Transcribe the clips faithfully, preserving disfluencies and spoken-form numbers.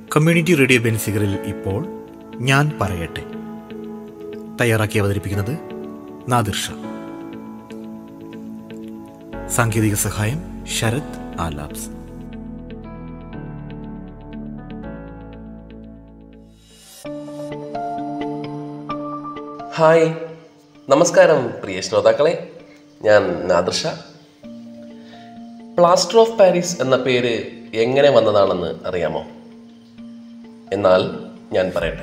Community radio ബെൻസിഗറിൽ ഇപ്പോൾ ഞാൻ പറയട്ടെ. തയ്യാറാക്കി അവതരിപ്പിക്കുന്നത് നാദിർഷ. സാങ്കേതിക സഹായം ശരത് ആലാബ്സ്. ഹായ്, നമസ്കാരം പ്രിയ ശ്രോതാക്കളെ, ഞാൻ നാദിർഷ. പ്ലാസ്റ്റർ ഓഫ് പാരീസ് എന്ന പേര് എങ്ങനെ വന്നതാണെന്ന് അറിയാമോ? എന്നാൽ ഞാൻ പറയട്ടെ.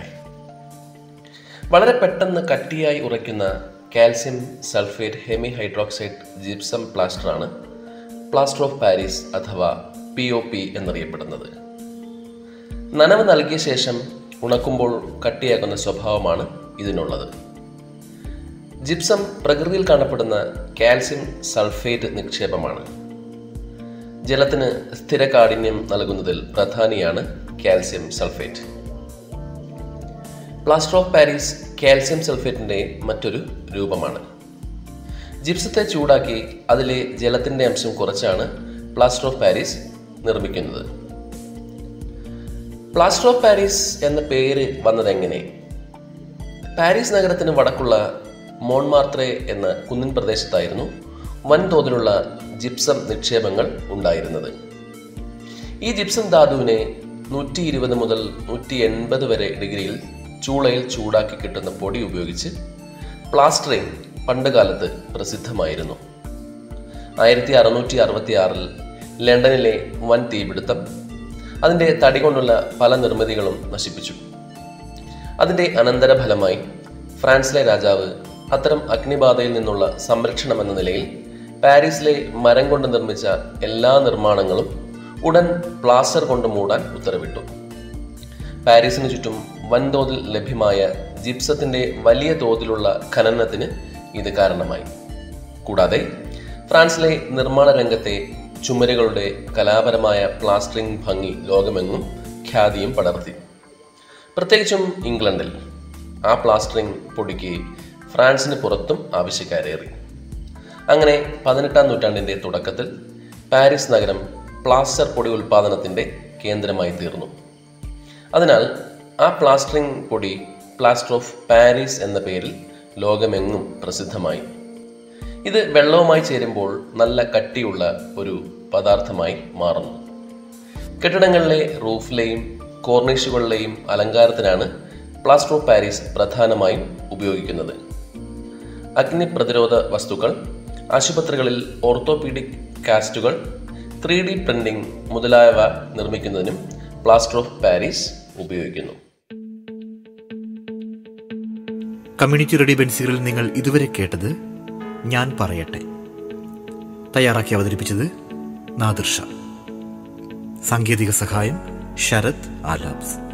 വളരെ പെട്ടെന്ന് കട്ടിയായി ഉറയ്ക്കുന്ന calcium sulphate hemi hydroxide gypsum പ്ലാസ്റ്ററാണ് പ്ലാസ്റ്റർ ഓഫ് പാരീസ് അഥവാ പി ഒ പി എന്നറിയപ്പെടുന്നത്. നനവ് നൽകിയ ശേഷം ഉണക്കുമ്പോൾ കട്ടിയാക്കുന്ന സ്വഭാവമാണ് ഇതിനുള്ളത്. ജിപ്സം പ്രകൃതിയിൽ കാണപ്പെടുന്ന കാൽസ്യം സൾഫേറ്റ് നിക്ഷേപമാണ്. ജലത്തിന് സ്ഥിരകാഠിന്യം നൽകുന്നതിൽ പ്രധാനിയാണ് calcium sulphate. Plaster of Paris calcium സൾഫേറ്റിൻ്റെ മറ്റൊരു രൂപമാണ്. ജിപ്സത്തെ ചൂടാക്കി അതിലെ ജലത്തിൻ്റെ അംശം കുറച്ചാണ് പ്ലാസ്റ്റർ ഓഫ് പാരീസ് നിർമ്മിക്കുന്നത്. പ്ലാസ്റ്റർ ഓഫ് പാരീസ് എന്ന പേര് വന്നതെങ്ങനെ? പാരീസ് നഗരത്തിന് വടക്കുള്ള മോൺമാർത്രേ എന്ന കുന്നിൻ പ്രദേശത്തായിരുന്നു വൻതോതിലുള്ള ജിപ്സം നിക്ഷേപങ്ങൾ ഉണ്ടായിരുന്നത്. ഈ ജിപ്സം ധാതുവിനെ നൂറ്റി ഇരുപത് മുതൽ നൂറ്റി എൺപത് വരെ ഡിഗ്രിയിൽ ചൂളയിൽ ചൂടാക്കി കിട്ടുന്ന പൊടി ഉപയോഗിച്ച് പ്ലാസ്റ്ററിംഗ് പണ്ടുകാലത്ത് പ്രസിദ്ധമായിരുന്നു. ആയിരത്തി അറുന്നൂറ്റി അറുപത്തി ആറിൽ ലണ്ടനിലെ വൻ തീപിടുത്തം അതിൻ്റെ തടി കൊണ്ടുള്ള പല നിർമ്മിതികളും നശിപ്പിച്ചു. അതിൻ്റെ അനന്തരഫലമായി ഫ്രാൻസിലെ രാജാവ് അത്തരം അഗ്നിബാധയിൽ നിന്നുള്ള സംരക്ഷണം എന്ന നിലയിൽ പാരീസിലെ മരം കൊണ്ട് നിർമ്മിച്ച എല്ലാ നിർമ്മാണങ്ങളും ഉടൻ പ്ലാസ്റ്റർ കൊണ്ട് മൂടാൻ ഉത്തരവിട്ടു. പാരീസിന് ചുറ്റും വൻതോതിൽ ലഭ്യമായ ജിപ്സത്തിൻ്റെ വലിയ തോതിലുള്ള ഖനനത്തിന് ഇത് കാരണമായി. കൂടാതെ ഫ്രാൻസിലെ നിർമ്മാണ രംഗത്തെ ചുമരുകളുടെ കലാപരമായ പ്ലാസ്റ്ററിംഗ് ഭംഗി ലോകമെങ്ങും ഖ്യാതിയും പടർത്തി. പ്രത്യേകിച്ചും ഇംഗ്ലണ്ടിൽ ആ പ്ലാസ്റ്ററിംഗ് പൊടിക്ക് ഫ്രാൻസിന് പുറത്തും ആവശ്യക്കാരേറി. അങ്ങനെ പതിനെട്ടാം നൂറ്റാണ്ടിൻ്റെ തുടക്കത്തിൽ പാരീസ് നഗരം പ്ലാസ്റ്റർ പൊടി ഉൽപ്പാദനത്തിൻ്റെ കേന്ദ്രമായി തീർന്നു. അതിനാൽ ആ പ്ലാസ്റ്ററിംഗ് പൊടി പ്ലാസ്റ്റർ ഓഫ് പാരീസ് എന്ന പേരിൽ ലോകമെങ്ങും പ്രസിദ്ധമായി. ഇത് വെള്ളവുമായി ചേരുമ്പോൾ നല്ല കട്ടിയുള്ള ഒരു പദാർത്ഥമായി മാറുന്നു. കെട്ടിടങ്ങളിലെ റൂഫിലെയും കോർണിഷുകളിലെയും അലങ്കാരത്തിനാണ് പ്ലാസ്റ്റർ ഓഫ് പാരീസ് പ്രധാനമായും ഉപയോഗിക്കുന്നത്. അഗ്നിപ്രതിരോധ വസ്തുക്കൾ, ആശുപത്രികളിൽ ഓർത്തോപീഡിക് കാസ്റ്റുകൾ, ത്രീ ഡി പ്രിന്റിംഗ് മുതലായവ നിർമ്മിക്കുന്നതിനും പ്ലാസ്റ്റർ ഓഫ് പാരീസ് ഉപയോഗിക്കുന്നു. കമ്മ്യൂണിറ്റി റേഡിയോ ബെൻസിഗറിൽ നിങ്ങൾ ഇതുവരെ കേട്ടത് ഞാൻ പറയട്ടെ. തയ്യാറാക്കി അവതരിപ്പിച്ചത് നാദിർഷ. സാങ്കേതിക സഹായം ശരത് ആലാബ്സ്.